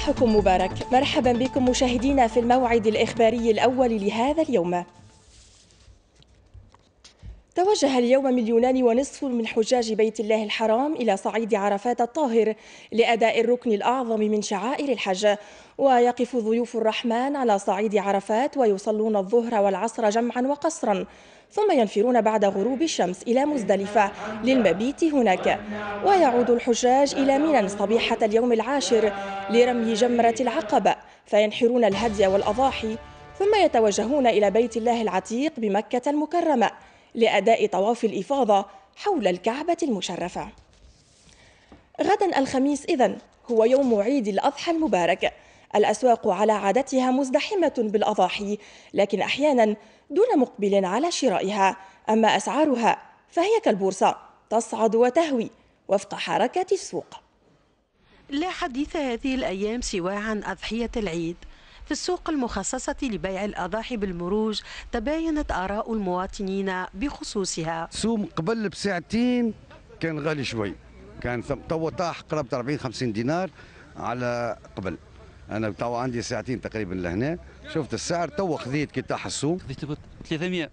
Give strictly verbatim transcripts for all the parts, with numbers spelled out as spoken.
صباحكم مبارك، مرحبا بكم مشاهدينا في الموعد الإخباري الأول لهذا اليوم. توجه اليوم مليونان ونصف من حجاج بيت الله الحرام إلى صعيد عرفات الطاهر لأداء الركن الأعظم من شعائر الحج، ويقف ضيوف الرحمن على صعيد عرفات ويصلون الظهر والعصر جمعا وقصرا، ثم ينفرون بعد غروب الشمس إلى مزدلفة للمبيت هناك، ويعود الحجاج إلى منى صبيحة اليوم العاشر لرمي جمرة العقبة، فينحرون الهدي والأضاحي، ثم يتوجهون إلى بيت الله العتيق بمكة المكرمة لأداء طواف الإفاضة حول الكعبة المشرفة. غدا الخميس إذن هو يوم عيد الأضحى المبارك. الأسواق على عادتها مزدحمة بالأضاحي، لكن أحيانا دون مقبل على شرائها، أما أسعارها فهي كالبورصة تصعد وتهوي وفق حركة السوق. لا حديث هذه الأيام سوى عن أضحية العيد. في السوق المخصصة لبيع الأضاحي بالمروج تباينت آراء المواطنين بخصوصها. سوق قبل بساعتين كان غالي شوي، كان تو طاح قرابة أربعين خمسين دينار على قبل. أنا تو عندي ساعتين تقريبا لهنا، شفت السعر تو خذيت كي طاح السوق خذيت ثلاثمائة.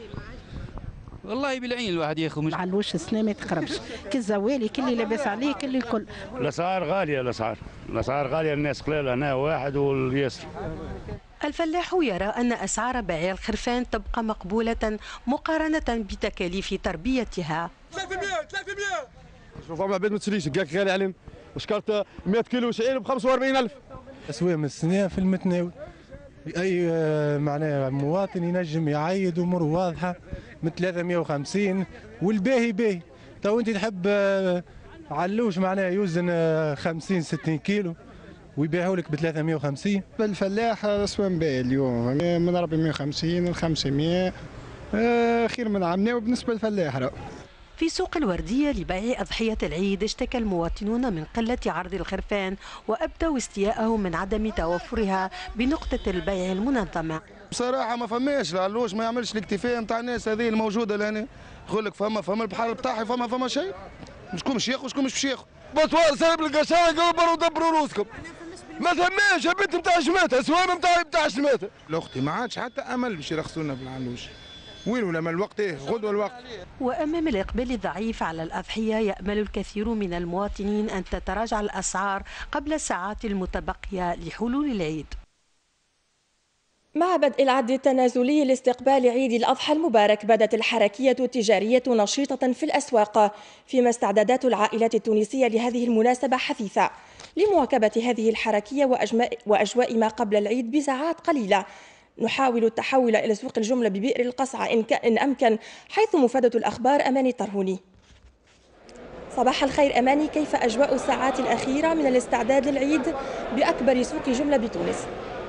والله بالعين الواحد ياخذ مش على الوش السنه ما تقربش كالزوالي كل اللي لاباس عليه كل الكل. الاسعار غاليه، الاسعار الاسعار غاليه، الناس قليله هنا واحد واليسر. الفلاح يرى أن أسعار بيع الخرفان تبقى مقبولة مقارنة بتكاليف تربيتها. ثلاثمائة ثلاثمائة شوف ما بيت ما تشريش كاك غالي علينا، وشكرت مائة كيلو شعير ب خمسة وأربعين ألف. أسواق السنة في المتناول، أي معناها مواطن ينجم يعيد أمور واضحة من ثلاثمائة وخمسين، والباهي باهي. تو أنت تحب علوش معناها يوزن خمسين ستين كيلو ويبيعوا لك ب ثلاثمائة وخمسين. بالفلاح أسواق باهي اليوم من أربعمائة وخمسين ل خمسمائة، خير من عمنا. وبالنسبة للفلاح في سوق الوردية لبيع أضحية العيد اشتكى المواطنون من قلة عرض الخرفان، وأبدوا استياءهم من عدم توفرها بنقطة البيع المنظمة. بصراحة ما فماش العلوش، ما يعملش الاكتفاء نتاع الناس هذه الموجودة لهنا. يقول لك فما فما البحر بتاعي فما فما شيء، شكون باش ياخذ شكون مش باش ياخذ. بطوال سالب القشاي قبروا دبروا روسكم. ما ثماش يا بنت نتاع شماتة، سوامة نتاع نتاع شماتة. الاختي ما عادش حتى امل باش يرخصونا بالعلوش. وين ولا ما الوقت ايه غدوه الوقت. وامام الاقبال الضعيف على الاضحيه يامل الكثير من المواطنين ان تتراجع الاسعار قبل الساعات المتبقيه لحلول العيد. مع بدء العد التنازلي لاستقبال عيد الأضحى المبارك، بدت الحركية التجارية نشيطة في الأسواق، فيما استعدادات العائلات التونسية لهذه المناسبة حثيثة. لمواكبة هذه الحركية وأجواء ما قبل العيد بساعات قليلة، نحاول التحول إلى سوق الجملة ببئر القصعة إن, إن أمكن، حيث مفادة الأخبار أماني الطرهوني. صباح الخير أماني، كيف أجواء الساعات الأخيرة من الاستعداد للعيد بأكبر سوق جملة بتونس؟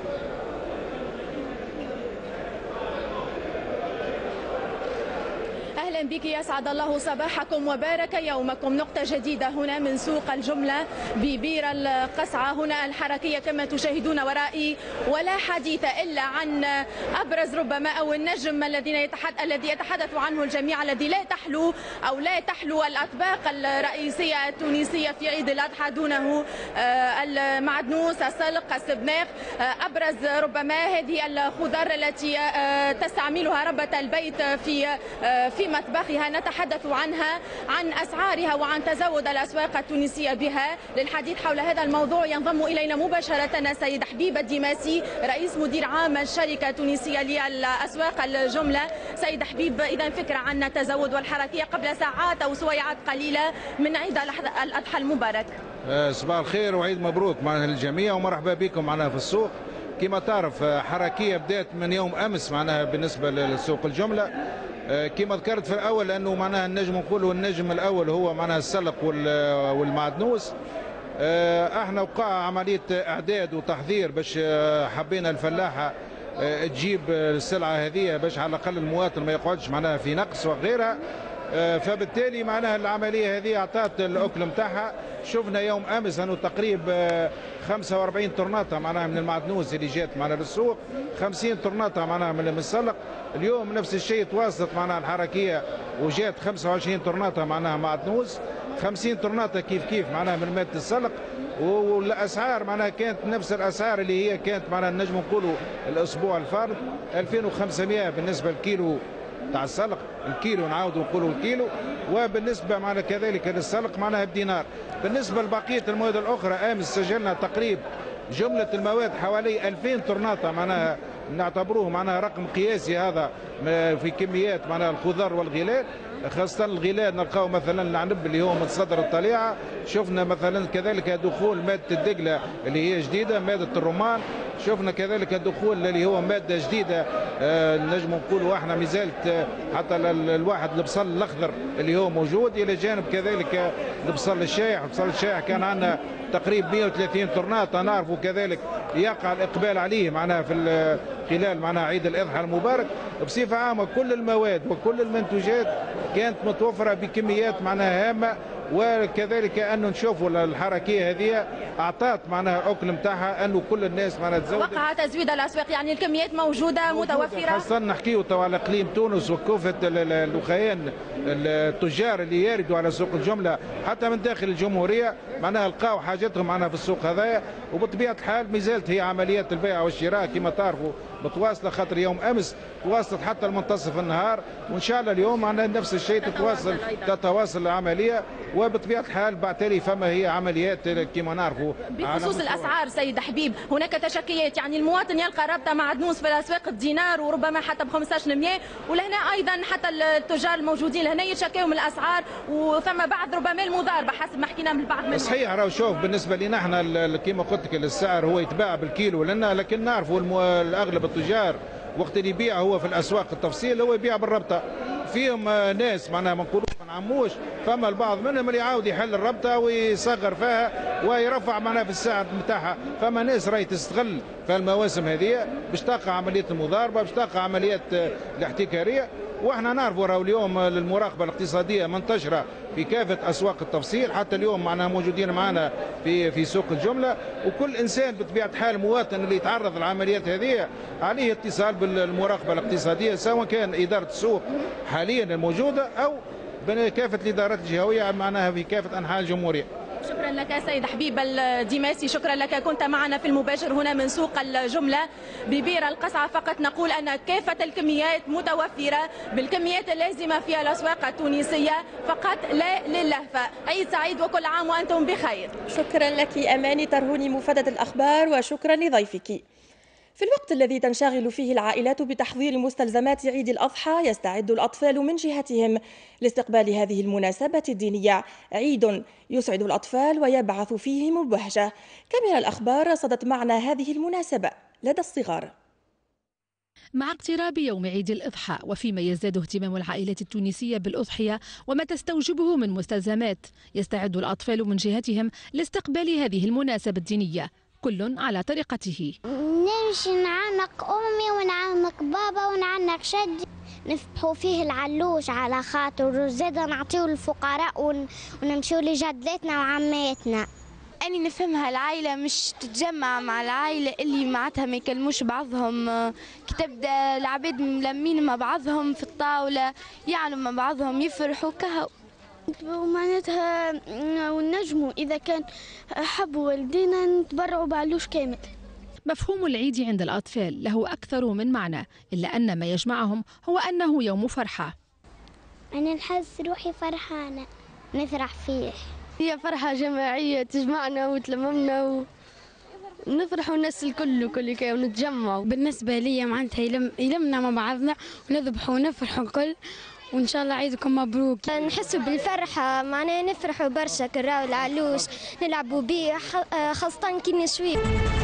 أهلا بك، يسعد الله صباحكم وبارك يومكم. نقطة جديدة هنا من سوق الجملة ببير القصعة. هنا الحركية كما تشاهدون ورائي، ولا حديث إلا عن أبرز ربما أو النجم الذين يتحدث الذي يتحدث عنه الجميع، الذي لا تحلو أو لا تحلو الأطباق الرئيسية التونسية في عيد الأضحى دونه المعدنوس، السلق، السبناخ. أبرز ربما هذه الخضار التي تستعملها ربة البيت في في مطبخها. نتحدث عنها، عن أسعارها وعن تزود الأسواق التونسية بها. للحديث حول هذا الموضوع ينضم إلينا مباشرة سيد حبيب الدماسي، رئيس مدير عام الشركة التونسية للأسواق الجملة. سيد حبيب، إذا فكرة عن التزود والحركية قبل ساعات أو سويعات قليلة من عيد الأضحى المبارك. صباح الخير وعيد مبروك معنا للجميع ومرحبا بكم معنا في السوق. كما تعرف حركية بدأت من يوم أمس معناها بالنسبة للسوق الجملة. كما ذكرت في الاول لانه معناها النجم نقولوا النجم الاول هو معناها السلق والمعدنوس. احنا وقع عمليه اعداد وتحضير باش حبينا الفلاحه تجيب السلعه هذه باش على الاقل المواطن ما يقعدش معناها في نقص وغيرها. فبالتالي معناها العمليه هذه اعطت الاكل نتاعها. شفنا يوم امس انه تقريبا خمسة وأربعين طرناطه معناها من المعدنوس اللي جات معنا للسوق، خمسين طرناطه معناها من السلق. اليوم نفس الشيء تواصلت معناها الحركيه وجات خمسة وعشرين طرناطه معناها معدنوس، خمسين طرناطه كيف كيف معناها من ماده السلق. والاسعار معناها كانت نفس الاسعار اللي هي كانت معناها نجم نقولوا الاسبوع الفارط ألفين وخمسمائة بالنسبه للكيلو تاع السلق، الكيلو نعاودوا نقولوا الكيلو، وبالنسبه معنا كذلك للسلق معناها بدينار. بالنسبه لبقيه المواد الاخرى امس سجلنا تقريب جمله المواد حوالي ألفين طرناطه، معناها نعتبروه معناها رقم قياسي هذا في كميات معناها الخضر والغلال، خاصة الغلال نلقاو مثلا العنب اللي هو متصدر الطليعة، شفنا مثلا كذلك دخول مادة الدقلة اللي هي جديدة، مادة الرمان، شفنا كذلك دخول اللي هو مادة جديدة آه نجم نقولوا احنا مازالت آه حتى الواحد البصل الأخضر اللي هو موجود، إلى جانب كذلك البصل الشايح، البصل الشايح كان عندنا تقريبا مئة وثلاثين طرناطة، نعرفوا كذلك يقع الإقبال عليه معناها في خلال معناها عيد الأضحى المبارك. بصفة عامة كل المواد وكل المنتوجات كانت متوفرة بكميات معناها هامة، وكذلك انه نشوفوا الحركيه هذه اعطت معناها اكل نتاعها انه كل الناس معناها تزودت، وقع تزويد الاسواق، يعني الكميات موجوده, موجودة متوفره، خاصه نحكيو تو على اقليم تونس وكافه الاخوان التجار اللي يردوا على سوق الجمله حتى من داخل الجمهوريه معناها لقاو حاجتهم معناها في السوق هذايا. وبطبيعه الحال مازالت هي عمليات البيع والشراء كما تعرفوا متواصله، خاطر يوم امس تواصلت حتى لمنتصف النهار، وان شاء الله اليوم معناها نفس الشيء تتواصل تتواصل العمليه. وبطبيعه الحال بعتالي فما هي عمليات كما نعرفوا. بخصوص الاسعار سيد حبيب هناك تشكيات، يعني المواطن يلقى رابطه معدنوس في الاسواق الدينار وربما حتى ب خمسة عشر مية، ولهنا ايضا حتى التجار الموجودين لهنا يتشكاو من الاسعار، وثم بعض ربما المضاربه حسب ما حكينا من البعض منهم. صحيح، راهو شوف بالنسبه لنا احنا كما قلت لك السعر هو يتباع بالكيلو لنا، لكن نعرفوا اغلب التجار وقت اللي يبيع هو في الاسواق التفصيل هو يبيع بالربطه. فيهم ناس معناها ما نقولوش ما نعموش، فما البعض منهم اللي يعاود يحل الربطه ويصغر فيها ويرفع معناها في السعر نتاعها. فما ناس راهي تستغل في المواسم هذه باش تقع عمليه المضاربه، باش تقع عمليات الاحتكاريه. واحنا نعرفوا راهو اليوم المراقبه الاقتصاديه منتشره في كافه اسواق التفصيل، حتى اليوم معناها موجودين معنا في في سوق الجمله، وكل انسان بطبيعه الحال مواطن اللي يتعرض للعمليات هذه عليه اتصال بالمراقبه الاقتصاديه، سواء كان اداره السوق حاليا الموجوده او كافه الادارات الجهويه معناها في كافه انحاء الجمهوريه. شكرا لك سيد حبيب الدماسي، شكرا لك. كنت معنا في المباشر هنا من سوق الجملة ببير القصعة. فقط نقول أن كافة الكميات متوفرة بالكميات اللازمة في الأسواق التونسية، فقط لا للهفة. عيد سعيد وكل عام وأنتم بخير. شكرا لك أماني ترهوني مفادة الأخبار، وشكرا لضيفك. في الوقت الذي تنشغل فيه العائلات بتحضير مستلزمات عيد الأضحى، يستعد الأطفال من جهتهم لاستقبال هذه المناسبة الدينية، عيد يسعد الأطفال ويبعث فيهم البهجة. كاميرا الأخبار رصدت معنا هذه المناسبة لدى الصغار. مع اقتراب يوم عيد الأضحى وفيما يزداد اهتمام العائلات التونسية بالأضحية وما تستوجبه من مستلزمات، يستعد الأطفال من جهتهم لاستقبال هذه المناسبة الدينية، كل على طريقته. نمشي نعنق أمي ونعنق بابا ونعنق شدي، نذبحوا فيه العلوش على خاطر وزادا نعطيه للفقراء ونمشيو لجداتنا وعماتنا. أني نفهمها العائلة مش تتجمع مع العائلة اللي معناتها ما يكلموش بعضهم، كي تبدا العباد ملمين مع بعضهم في الطاولة يعلوا مع بعضهم يفرحوا كهو. ومعناتها ونجموا إذا كان حبوا والدينا نتبرعوا بعلوش كامل. مفهوم العيد عند الأطفال له أكثر من معنى، إلا أن ما يجمعهم هو أنه يوم فرحة. أنا نحس روحي فرحانة نفرح فيه. هي فرحة جماعية تجمعنا وتلممنا ونفرحوا الناس الكل وكل كي ونتجمعوا. بالنسبة لي معناتها يلم يلمنا مع بعضنا ونذبحوا ونفرحوا الكل، وان شاء الله عيدكم مبروك. نحسوا بالفرحه معناها نفرحوا برشا كراو العلوش نلعبوا بيه خاصه كي نشوي.